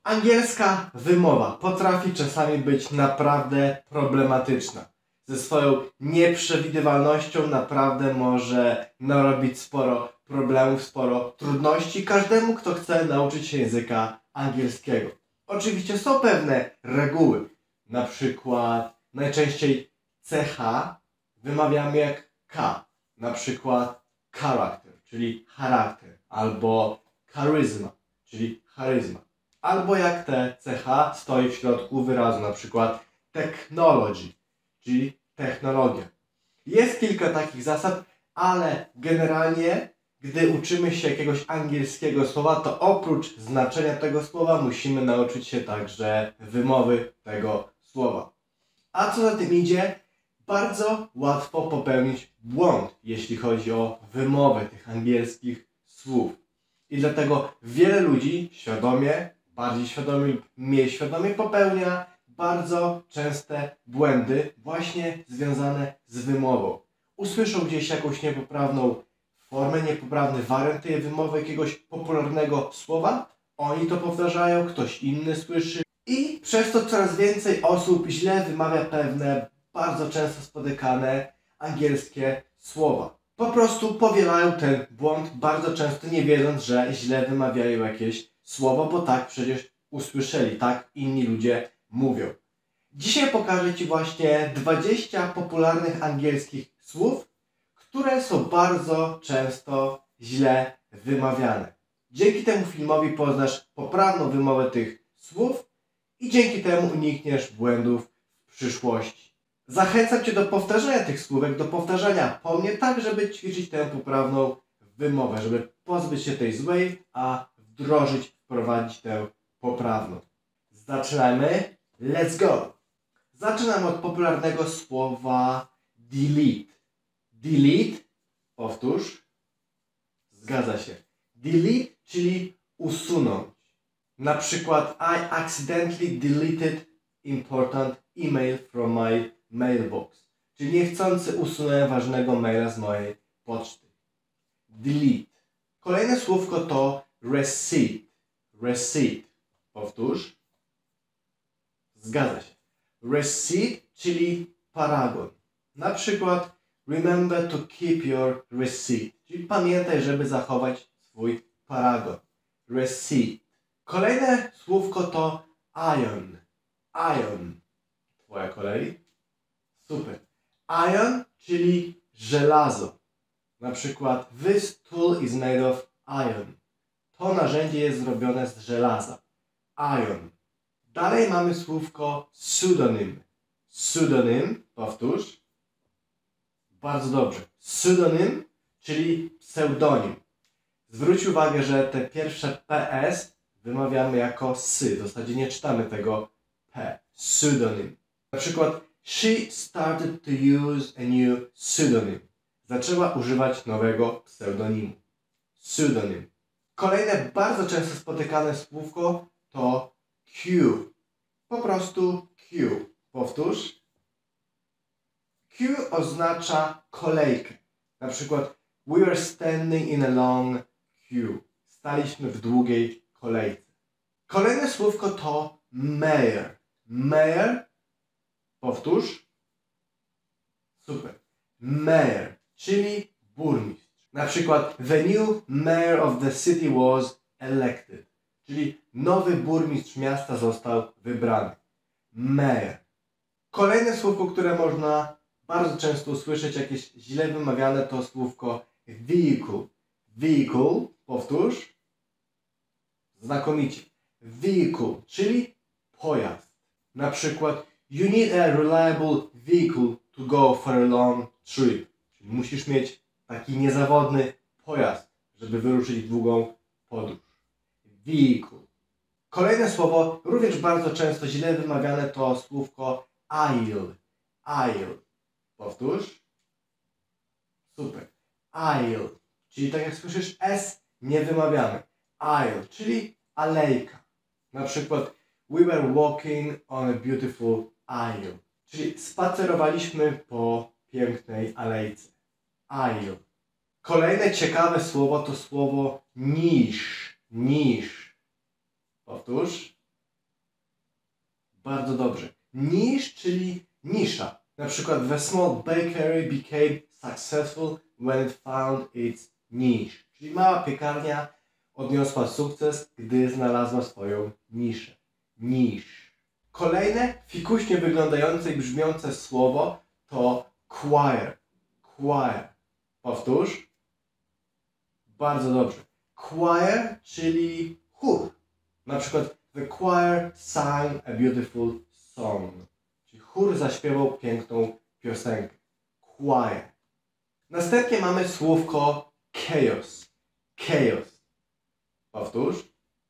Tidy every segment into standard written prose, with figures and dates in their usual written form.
Angielska wymowa potrafi czasami być naprawdę problematyczna. Ze swoją nieprzewidywalnością naprawdę może narobić sporo problemów, sporo trudności każdemu, kto chce nauczyć się języka angielskiego. Oczywiście są pewne reguły. Na przykład najczęściej CH wymawiamy jak K. Na przykład character, czyli charakter. Albo charyzma, czyli charyzma. Albo jak te CH stoi w środku wyrazu, na przykład technology, czyli technologia. Jest kilka takich zasad, ale generalnie, gdy uczymy się jakiegoś angielskiego słowa, to oprócz znaczenia tego słowa musimy nauczyć się także wymowy tego słowa. A co za tym idzie, bardzo łatwo popełnić błąd, jeśli chodzi o wymowę tych angielskich słów. I dlatego wiele ludzi świadomie, bardziej świadomie lub mniej świadomie popełnia bardzo częste błędy właśnie związane z wymową. Usłyszą gdzieś jakąś niepoprawną formę, niepoprawny wariant tej wymowy jakiegoś popularnego słowa, oni to powtarzają, ktoś inny słyszy i przez to coraz więcej osób źle wymawia pewne, bardzo często spotykane angielskie słowa. Po prostu powielają ten błąd, bardzo często nie wiedząc, że źle wymawiają jakieś słowo, bo tak przecież usłyszeli, tak inni ludzie mówią. Dzisiaj pokażę Ci właśnie 20 popularnych angielskich słów, które są bardzo często źle wymawiane. Dzięki temu filmowi poznasz poprawną wymowę tych słów i dzięki temu unikniesz błędów w przyszłości. Zachęcam Cię do powtarzania tych słówek, do powtarzania po mnie, tak żeby ćwiczyć tę poprawną wymowę, żeby pozbyć się tej złej, a wdrożyć, wprowadzić tę poprawną. Zaczynajmy. Let's go! Zaczynamy od popularnego słowa delete. Delete, powtórz. Zgadza się. Delete, czyli usunąć. Na przykład I accidentally deleted important email from my mailbox. Czyli niechcący usunąłem ważnego maila z mojej poczty. Delete. Kolejne słówko to receipt. Receipt. Powtórz. Zgadza się. Receipt, czyli paragon. Na przykład remember to keep your receipt. Czyli pamiętaj, żeby zachować swój paragon. Receipt. Kolejne słówko to iron. Iron. Twoja kolej. Super. Iron, czyli żelazo. Na przykład this tool is made of iron. To narzędzie jest zrobione z żelaza. Iron. Dalej mamy słówko pseudonym. Pseudonym, powtórz. Bardzo dobrze. Pseudonym, czyli pseudonim. Zwróć uwagę, że te pierwsze PS wymawiamy jako sy. W zasadzie nie czytamy tego P. Pseudonym. Na przykład she started to use a new pseudonym. Zaczęła używać nowego pseudonimu. Pseudonym. Kolejne bardzo często spotykane słówko to queue. Po prostu queue. Powtórz. Queue oznacza kolejkę. Na przykład we were standing in a long queue. Staliśmy w długiej kolejce. Kolejne słówko to mayor. Mayor. Powtórz. Super. Mayor, czyli burmistrz. Na przykład the new mayor of the city was elected. Czyli nowy burmistrz miasta został wybrany. Mayor. Kolejne słówko, które można bardzo często usłyszeć, jakieś źle wymawiane, to słówko vehicle. Vehicle, powtórz. Znakomicie. Vehicle, czyli pojazd. Na przykład you need a reliable vehicle to go for a long trip. Czyli musisz mieć taki niezawodny pojazd, żeby wyruszyć w długą podróż. Vehicle. Kolejne słowo, również bardzo często źle wymawiane, to słówko aisle. Aisle. Powtórz. Super. Aisle. Czyli tak jak słyszysz S, nie wymawiamy. Aisle, czyli alejka. Na przykład we were walking on a beautiful aisle. Czyli spacerowaliśmy po pięknej alejce. Aisle. Kolejne ciekawe słowo to słowo niche. Niche. Powtórz. Bardzo dobrze. Niche, czyli nisza. Na przykład the small bakery became successful when it found its niche. Czyli mała piekarnia odniosła sukces, gdy znalazła swoją niszę. Niche. Kolejne fikuśnie wyglądające i brzmiące słowo to choir. Choir. Powtórz. Bardzo dobrze. Choir, czyli chór. Na przykład the choir sang a beautiful song. Czyli chór zaśpiewał piękną piosenkę. Choir. Następnie mamy słówko chaos. Chaos. Powtórz.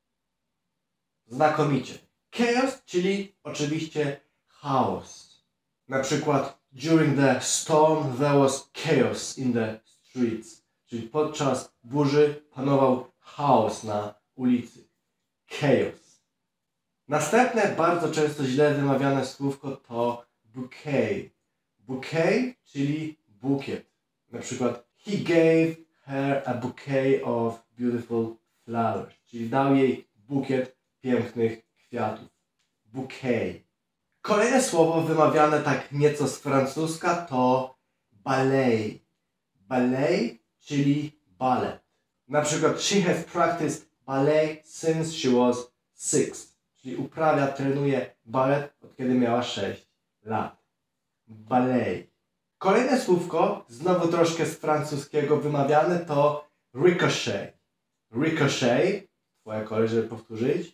Znakomicie. Chaos, czyli oczywiście chaos. Na przykład during the storm there was chaos in the streets. Czyli podczas burzy panował chaos na ulicy. Chaos. Następne bardzo często źle wymawiane słówko to bouquet. Bouquet, czyli bukiet. Na przykład he gave her a bouquet of beautiful flowers. Czyli dał jej bukiet pięknych kwiatów. Bouquet. Kolejne słowo wymawiane tak nieco z francuska to ballet. Ballet, czyli balet. Na przykład she has practiced ballet since she was 6. Czyli uprawia, trenuje balet od kiedy miała 6 lat. Ballet. Kolejne słówko, znowu troszkę z francuskiego wymawiane to ricochet. Ricochet. Twoja kolej, żeby powtórzyć.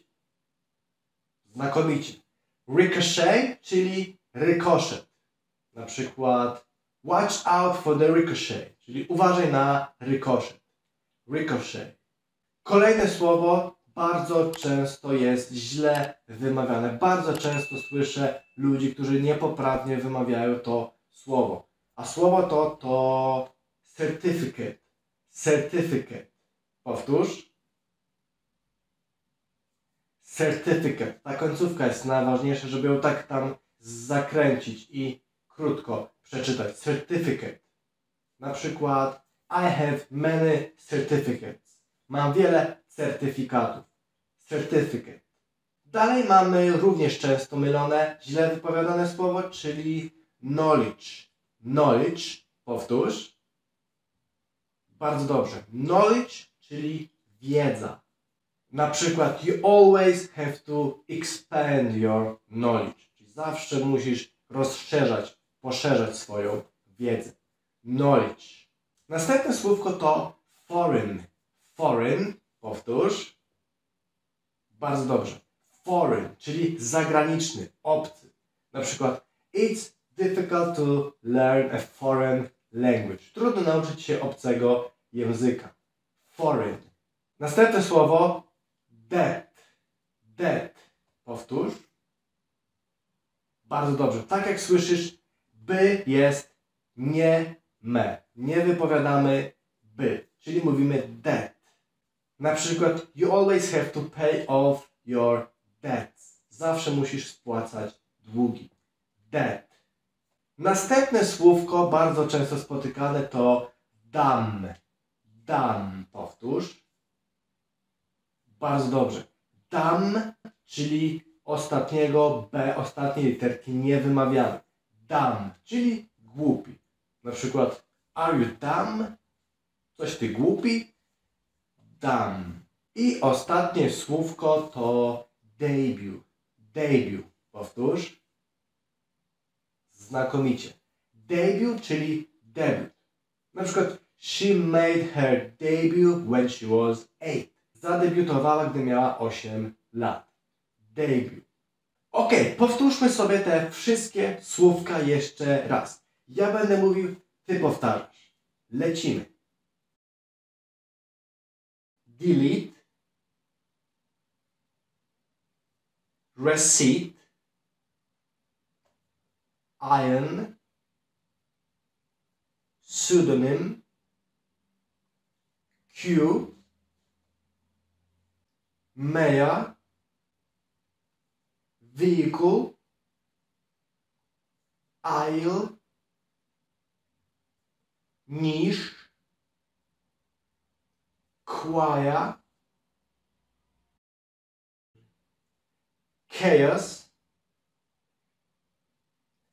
Znakomicie. Ricochet, czyli rykoszet. Na przykład watch out for the ricochet, czyli uważaj na rykoszet. Ricochet. Kolejne słowo bardzo często jest źle wymawiane. Bardzo często słyszę ludzi, którzy niepoprawnie wymawiają to słowo. A słowo to certificate. Certificate. Powtórz. Certificate. Ta końcówka jest najważniejsza, żeby ją tak tam zakręcić i krótko przeczytać. Certificate. Na przykład I have many certificates. Mam wiele certyfikatów. Certificate. Dalej mamy również często mylone, źle wypowiadane słowo, czyli knowledge. Knowledge. Powtórz. Bardzo dobrze. Knowledge, czyli wiedza. Na przykład you always have to expand your knowledge. Czyli zawsze musisz rozszerzać, poszerzać swoją wiedzę. Knowledge. Następne słówko to foreign. Foreign, powtórz. Bardzo dobrze. Foreign, czyli zagraniczny, obcy. Na przykład it's difficult to learn a foreign language. Trudno nauczyć się obcego języka. Foreign. Następne słowo debt. Debt. Powtórz. Bardzo dobrze. Tak jak słyszysz, by jest nie me. Nie wypowiadamy by, czyli mówimy debt. Na przykład you always have to pay off your debts. Zawsze musisz spłacać długi. Debt. Następne słówko, bardzo często spotykane, to damn. Damn. Powtórz. Bardzo dobrze. Damn, czyli ostatniego B, ostatniej literki nie wymawiamy. Damn, czyli głupi. Na przykład are you dumb? Coś ty głupi? Dumb. I ostatnie słówko to debut. Debut. Powtórz. Znakomicie. Debut, czyli debiut. Na przykład she made her debut when she was 8. Zadebiutowała, gdy miała 8 lat. Debut. Ok, powtórzmy sobie te wszystkie słówka jeszcze raz. Ja będę mówił, ty powtarzasz. Lecimy. Delete. Receipt. Iron. Pseudonym. Q. Mayor. Vehicle. Aisle. Niche. Choir. Chaos.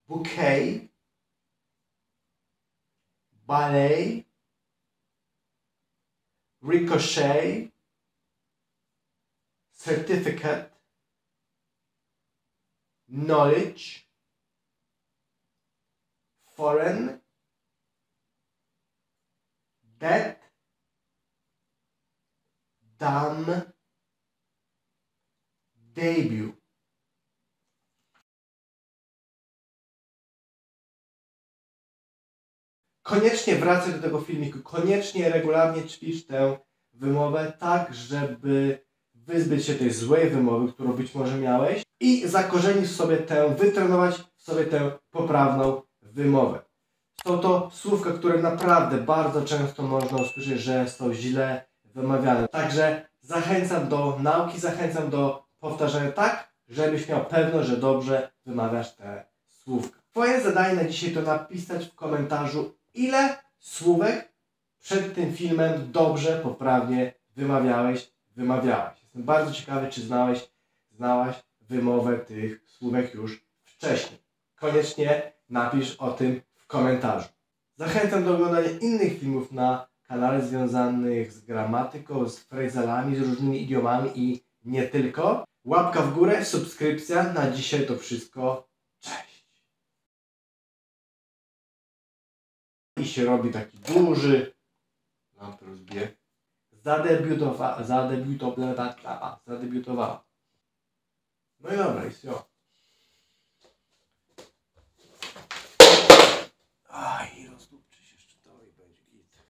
bouquet, ballet, ricochet, certificate, knowledge, foreign, debt, dame, debut. Koniecznie wracaj do tego filmiku, koniecznie regularnie ćwicz tę wymowę tak, żeby wyzbyć się tej złej wymowy, którą być może miałeś i zakorzenić sobie wytrenować w sobie tę poprawną wymowę. Są to słówka, które naprawdę bardzo często można usłyszeć, że są źle wymawiane. Także zachęcam do nauki, zachęcam do powtarzania tak, żebyś miał pewność, że dobrze wymawiasz te słówka. Twoje zadanie na dzisiaj to napisać w komentarzu, ile słówek przed tym filmem dobrze, poprawnie wymawiałeś. Jestem bardzo ciekawy, czy znałaś wymowę tych słówek już wcześniej. Koniecznie napisz o tym w komentarzu. Zachęcam do oglądania innych filmów na kanale związanych z gramatyką, z frazalami, z różnymi idiomami i nie tylko. Łapka w górę, subskrypcja. Na dzisiaj to wszystko. Cześć! I się robi taki duży. Lampę rozbiję. Zadebiutowała. No i dobra, jest jo. Aj.